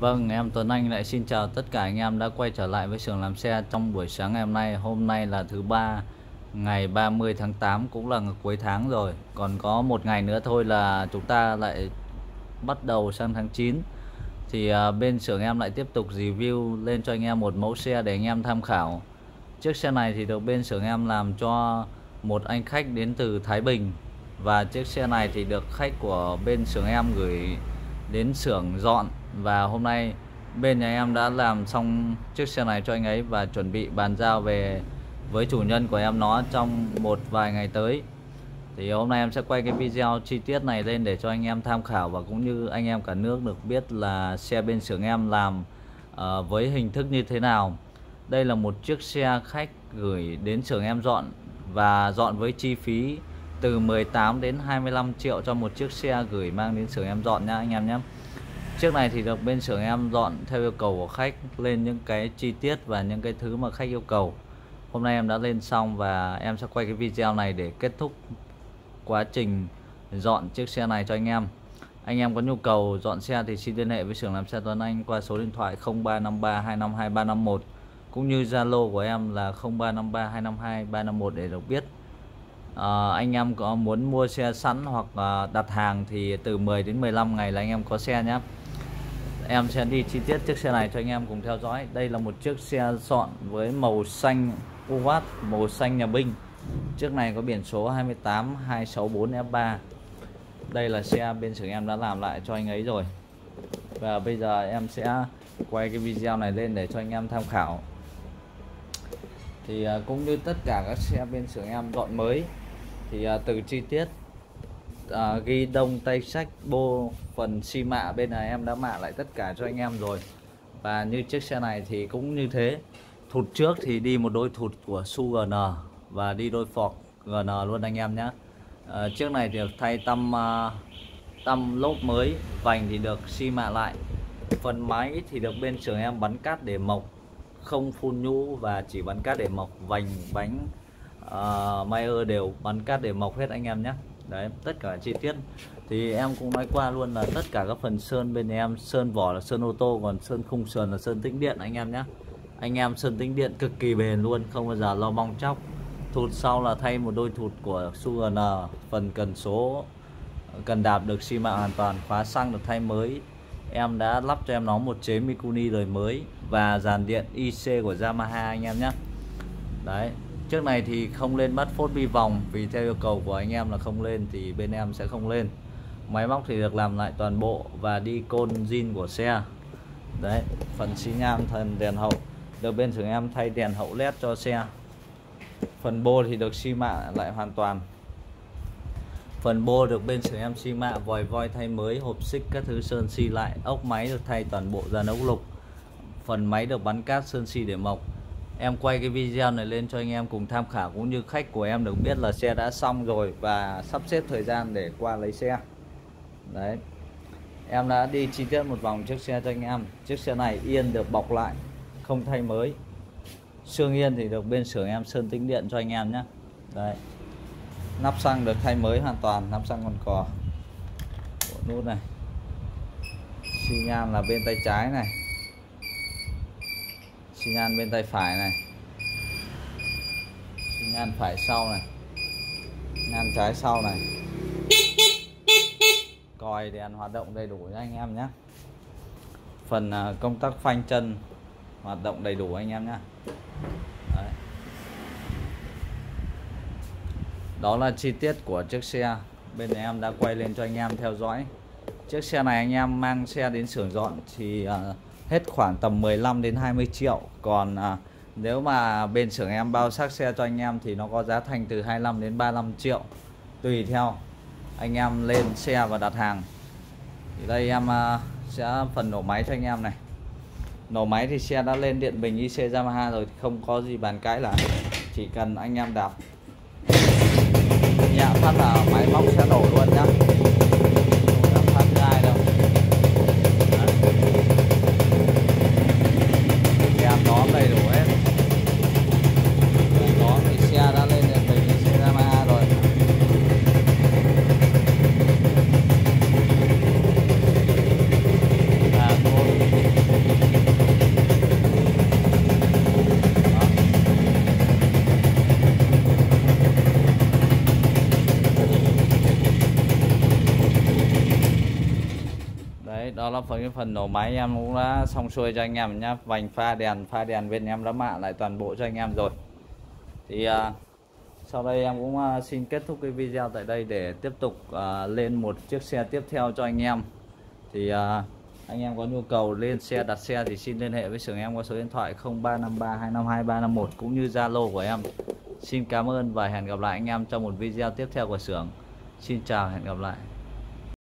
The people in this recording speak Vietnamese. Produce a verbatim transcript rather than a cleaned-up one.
Vâng, em Tuấn Anh lại xin chào tất cả anh em đã quay trở lại với xưởng làm xe trong buổi sáng ngày hôm nay. Hôm nay là thứ ba, ngày ba mươi tháng tám, cũng là cuối tháng rồi. Còn có một ngày nữa thôi là chúng ta lại bắt đầu sang tháng chín. Thì à, bên xưởng em lại tiếp tục review lên cho anh em một mẫu xe để anh em tham khảo. Chiếc xe này thì được bên xưởng em làm cho một anh khách đến từ Thái Bình. Và chiếc xe này thì được khách của bên xưởng em gửi đến xưởng dọn. Và hôm nay bên nhà em đã làm xong chiếc xe này cho anh ấy và chuẩn bị bàn giao về với chủ nhân của em nó trong một vài ngày tới. Thì hôm nay em sẽ quay cái video chi tiết này lên để cho anh em tham khảo và cũng như anh em cả nước được biết là xe bên xưởng em làm uh, với hình thức như thế nào. Đây là một chiếc xe khách gửi đến xưởng em dọn và dọn với chi phí từ mười tám đến hai mươi lăm triệu cho một chiếc xe gửi mang đến xưởng em dọn nha anh em nhé. Chiếc này thì được bên xưởng em dọn theo yêu cầu của khách, lên những cái chi tiết và những cái thứ mà khách yêu cầu. Hôm nay em đã lên xong và em sẽ quay cái video này để kết thúc quá trình dọn chiếc xe này cho anh em. Anh em có nhu cầu dọn xe thì xin liên hệ với xưởng làm xe Tuấn Anh qua số điện thoại không ba năm ba hai năm hai ba năm một cũng như Zalo của em là không ba năm ba hai năm hai ba năm một để được biết. À, anh em có muốn mua xe sẵn hoặc à, đặt hàng thì từ mười đến mười lăm ngày là anh em có xe nhé. Em sẽ đi chi tiết chiếc xe này cho anh em cùng theo dõi. Đây là một chiếc xe dọn với màu xanh Uvat, màu xanh nhà binh. Chiếc này có biển số hai tám hai sáu bốn F ba. Đây là xe bên xưởng em đã làm lại cho anh ấy rồi. Và bây giờ em sẽ quay cái video này lên để cho anh em tham khảo. Thì cũng như tất cả các xe bên xưởng em dọn mới thì từ chi tiết À, ghi đông, tay sách, bô, phần xi mạ bên này em đã mạ lại tất cả cho anh em rồi. Và như chiếc xe này thì cũng như thế. Thụt trước thì đi một đôi thụt của Su giê en và đi đôi phọc giê en luôn anh em nhé. à, Chiếc này thì được thay tăm uh, tăm lốp mới, vành thì được xi mạ lại. Phần máy thì được bên xưởng em bắn cát để mộc, không phun nhũ và chỉ bắn cát để mộc. Vành, bánh, uh, Mayer đều bắn cát để mộc hết anh em nhé. Đấy, tất cả chi tiết thì em cũng nói qua luôn là tất cả các phần sơn bên em, sơn vỏ là sơn ô tô, còn sơn khung sườn là sơn tĩnh điện anh em nhé. Anh em sơn tĩnh điện cực kỳ bền luôn, không bao giờ lo bong chóc. Thụt sau là thay một đôi thụt của Su giê en, phần cần số, cần đạp được xi mạ hoàn toàn, khóa xăng được thay mới. Em đã lắp cho em nó một chế Mikuni đời mới và dàn điện i xê của Yamaha anh em nhé. Đấy, chiếc này thì không lên bắt phốt bi vòng vì theo yêu cầu của anh em là không lên thì bên em sẽ không lên. Máy móc thì được làm lại toàn bộ và đi côn zin của xe. Đấy, phần xi nhan, thần đèn hậu được bên xưởng em thay đèn hậu led cho xe. Phần bô thì được xi mạ lại hoàn toàn. Phần bô được bên xưởng em xi mạ, vòi voi thay mới, hộp xích các thứ sơn xi lại. Ốc máy được thay toàn bộ dàn ốc lục. Phần máy được bắn cát sơn xi để mộc. Em quay cái video này lên cho anh em cùng tham khảo cũng như khách của em được biết là xe đã xong rồi và sắp xếp thời gian để qua lấy xe. Đấy, em đã đi chi tiết một vòng chiếc xe cho anh em. Chiếc xe này yên được bọc lại, không thay mới. Xương yên thì được bên xưởng em sơn tĩnh điện cho anh em nhé. Đấy, nắp xăng được thay mới hoàn toàn, nắp xăng còn cò, bộ nút này. Xi nhan là bên tay trái này, xi nhan bên tay phải này, xi nhan phải sau này, nhan trái sau này. Còi đèn hoạt động đầy đủ cho anh em nhé. Phần công tắc phanh chân hoạt động đầy đủ anh em nhé. Đấy, đó là chi tiết của chiếc xe bên này em đã quay lên cho anh em theo dõi. Chiếc xe này anh em mang xe đến xưởng dọn thì uh, hết khoảng tầm mười lăm đến hai mươi triệu. Còn à, nếu mà bên xưởng em bao xác xe cho anh em thì nó có giá thành từ hai mươi lăm đến ba mươi lăm triệu, tùy theo anh em lên xe và đặt hàng. Thì đây em à, sẽ phần nổ máy cho anh em này. Nổ máy thì xe đã lên điện bình i xê Yamaha rồi thì không có gì bàn cãi là chỉ cần anh em đạp nhẹ phát là máy móc sẽ nổ luôn nhá. Không phát gai đâu. Nó đầy đủ hết. Đó thì xe đã lên điện bình i xê Yamaha rồi. Và đó là phần cái phần nổ máy em cũng đã xong xuôi cho anh em nhá. Vành pha đèn pha đèn bên em đã mạ lại toàn bộ cho anh em rồi. Thì uh, sau đây em cũng uh, xin kết thúc cái video tại đây để tiếp tục uh, lên một chiếc xe tiếp theo cho anh em. Thì uh, anh em có nhu cầu lên xe đặt xe thì xin liên hệ với xưởng em qua số điện thoại không ba năm ba hai năm hai ba năm một cũng như Zalo của em. Xin cảm ơn và hẹn gặp lại anh em trong một video tiếp theo của xưởng. Xin chào, hẹn gặp lại.